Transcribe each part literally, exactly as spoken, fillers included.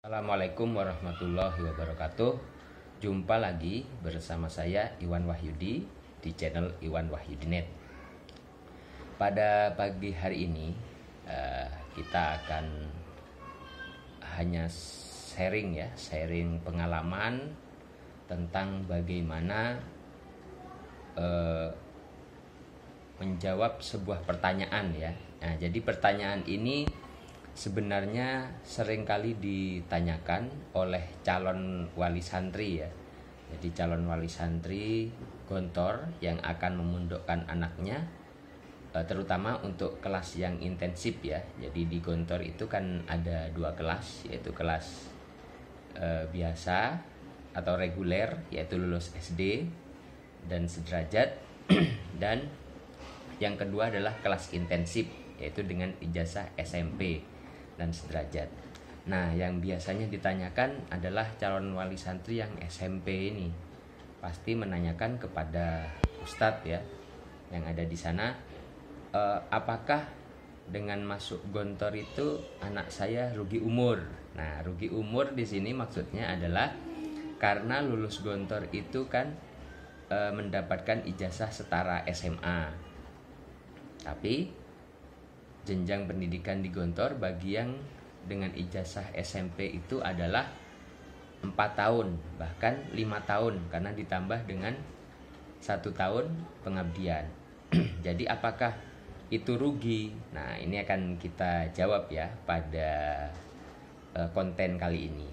Assalamualaikum warahmatullahi wabarakatuh. Jumpa lagi bersama saya Iwan Wahyudi di channel Iwan Wahyudinet. Pada pagi hari ini uh, kita akan hanya sharing ya, sharing pengalaman tentang bagaimana uh, menjawab sebuah pertanyaan ya. Nah, jadi pertanyaan ini sebenarnya seringkali ditanyakan oleh calon wali santri ya. Jadi calon wali santri Gontor yang akan memondokkan anaknya, terutama untuk kelas yang intensif ya. Jadi di Gontor itu kan ada dua kelas, yaitu kelas eh, biasa atau reguler, yaitu lulus S D dan sederajat, dan yang kedua adalah kelas intensif, yaitu dengan ijazah S M P dan sederajat. Nah, yang biasanya ditanyakan adalah calon wali santri yang S M P ini pasti menanyakan kepada ustadz ya yang ada di sana, e, apakah dengan masuk Gontor itu anak saya rugi umur? Nah, rugi umur di sini maksudnya adalah karena lulus Gontor itu kan e, mendapatkan ijazah setara S M A. Tapi jenjang pendidikan di Gontor bagi yang dengan ijazah S M P itu adalah empat tahun, bahkan lima tahun, karena ditambah dengan satu tahun pengabdian. Jadi apakah itu rugi? Nah, ini akan kita jawab ya pada uh, konten kali ini.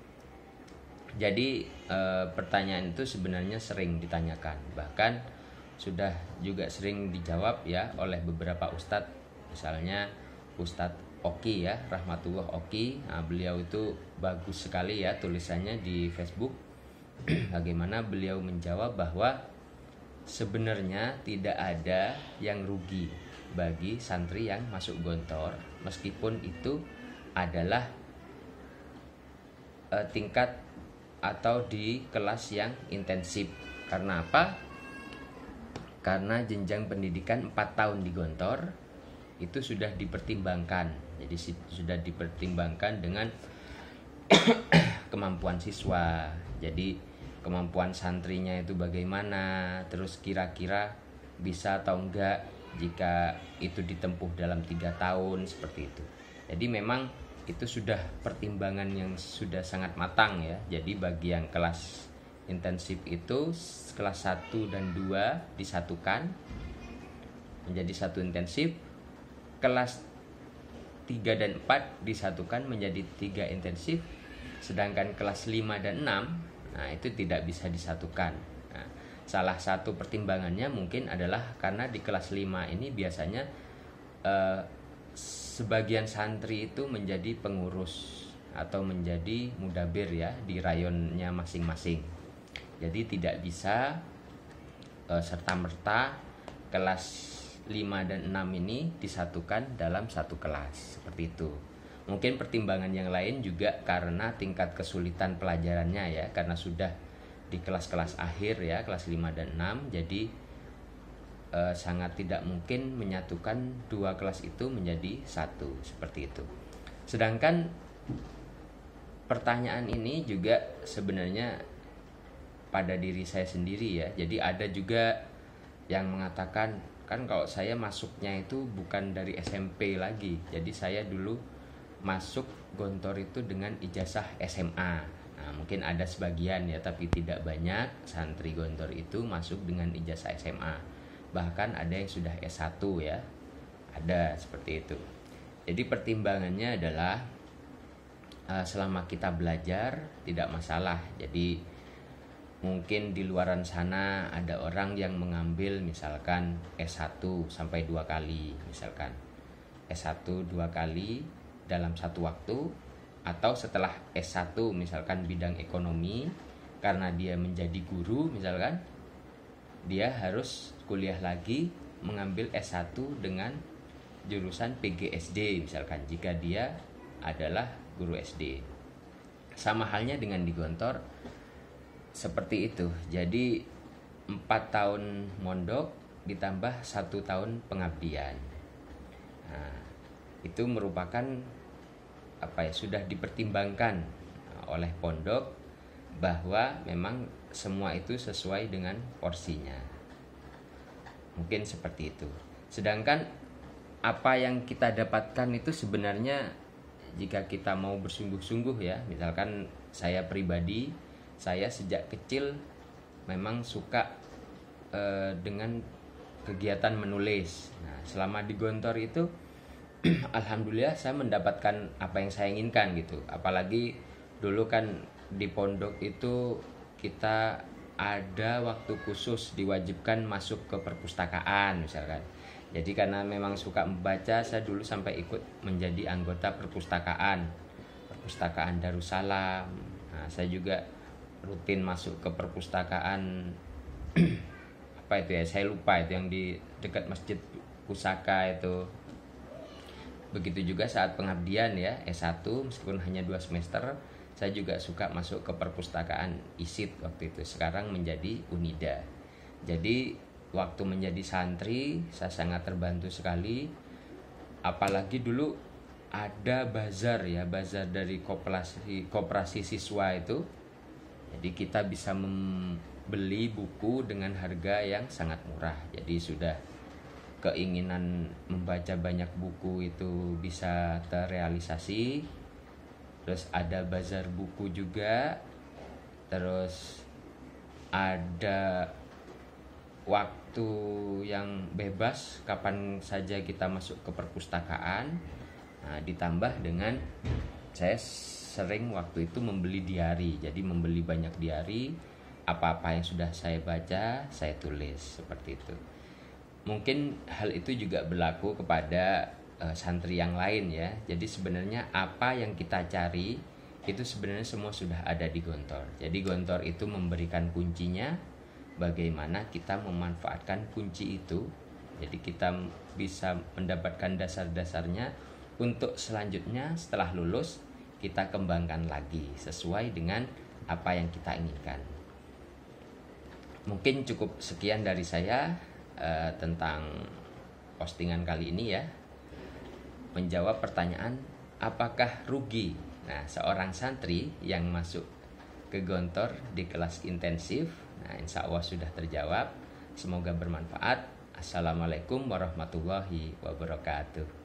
Jadi uh, pertanyaan itu sebenarnya sering ditanyakan, bahkan sudah juga sering dijawab ya oleh beberapa ustadz. Misalnya Ustadz Oki ya, Rahmatullah Oki. Nah, beliau itu bagus sekali ya tulisannya di Facebook. Bagaimana beliau menjawab bahwa sebenarnya tidak ada yang rugi bagi santri yang masuk Gontor, meskipun itu adalah eh, tingkat atau di kelas yang intensif. Karena apa? Karena jenjang pendidikan empat tahun di Gontor itu sudah dipertimbangkan. Jadi sudah dipertimbangkan dengan kemampuan siswa. Jadi kemampuan santrinya itu bagaimana, terus kira-kira bisa atau enggak jika itu ditempuh dalam tiga tahun, seperti itu. Jadi memang itu sudah pertimbangan yang sudah sangat matang ya. Jadi bagi yang kelas intensif itu kelas satu dan dua disatukan menjadi satu intensif. Kelas tiga dan empat disatukan menjadi tiga intensif, sedangkan kelas lima dan enam, nah itu tidak bisa disatukan. Nah, salah satu pertimbangannya mungkin adalah karena di kelas lima ini biasanya eh, sebagian santri itu menjadi pengurus atau menjadi mudabir ya di rayonnya masing-masing. Jadi tidak bisa eh, serta-merta kelas lima dan enam ini disatukan dalam satu kelas, seperti itu. Mungkin pertimbangan yang lain juga karena tingkat kesulitan pelajarannya ya, karena sudah di kelas-kelas akhir ya, kelas lima dan enam, jadi eh, sangat tidak mungkin menyatukan dua kelas itu menjadi satu, seperti itu. Sedangkan pertanyaan ini juga sebenarnya pada diri saya sendiri ya. Jadi ada juga yang mengatakan, kan kalau saya masuknya itu bukan dari S M P lagi. Jadi saya dulu masuk Gontor itu dengan ijazah S M A. Nah, mungkin ada sebagian ya, tapi tidak banyak santri Gontor itu masuk dengan ijazah S M A. Bahkan ada yang sudah S satu ya. Ada seperti itu. Jadi pertimbangannya adalah selama kita belajar tidak masalah. Jadi mungkin di luaran sana ada orang yang mengambil misalkan S satu sampai dua kali, misalkan S satu dua kali dalam satu waktu, atau setelah S satu misalkan bidang ekonomi, karena dia menjadi guru misalkan, dia harus kuliah lagi mengambil S satu dengan jurusan P G S D misalkan, jika dia adalah guru S D. Sama halnya dengan di Gontor seperti itu. Jadi empat tahun mondok ditambah satu tahun pengabdian. Nah, itu merupakan apa ya, sudah dipertimbangkan oleh pondok bahwa memang semua itu sesuai dengan porsinya. Mungkin seperti itu. Sedangkan apa yang kita dapatkan itu sebenarnya jika kita mau bersungguh-sungguh ya, misalkan saya pribadi, saya sejak kecil memang suka eh, dengan kegiatan menulis. Nah, selama di Gontor itu alhamdulillah saya mendapatkan apa yang saya inginkan gitu. Apalagi dulu kan di pondok itu kita ada waktu khusus diwajibkan masuk ke perpustakaan misalkan. Jadi karena memang suka membaca, saya dulu sampai ikut menjadi anggota perpustakaan Perpustakaan Darussalam. Nah, saya juga rutin masuk ke perpustakaan apa itu ya, saya lupa itu yang di dekat Masjid Pusaka itu. Begitu juga saat pengabdian ya S satu, meskipun hanya dua semester, saya juga suka masuk ke perpustakaan I S I T waktu itu, sekarang menjadi Unida. Jadi waktu menjadi santri saya sangat terbantu sekali, apalagi dulu ada bazar ya, bazar dari koperasi koperasi siswa itu. Jadi kita bisa membeli buku dengan harga yang sangat murah. Jadi sudah keinginan membaca banyak buku itu bisa terrealisasi. Terus ada bazar buku juga. Terus ada waktu yang bebas kapan saja kita masuk ke perpustakaan. Nah, ditambah dengan saya sering waktu itu membeli diari. Jadi membeli banyak diari, apa-apa yang sudah saya baca saya tulis seperti itu. Mungkin hal itu juga berlaku kepada uh, santri yang lain ya. Jadi sebenarnya apa yang kita cari itu sebenarnya semua sudah ada di Gontor. Jadi Gontor itu memberikan kuncinya, bagaimana kita memanfaatkan kunci itu. Jadi kita bisa mendapatkan dasar-dasarnya untuk selanjutnya setelah lulus kita kembangkan lagi sesuai dengan apa yang kita inginkan. Mungkin cukup sekian dari saya Uh, tentang postingan kali ini ya, menjawab pertanyaan apakah rugi. Nah, seorang santri yang masuk ke Gontor di kelas intensif, nah insya Allah sudah terjawab. Semoga bermanfaat. Assalamualaikum warahmatullahi wabarakatuh.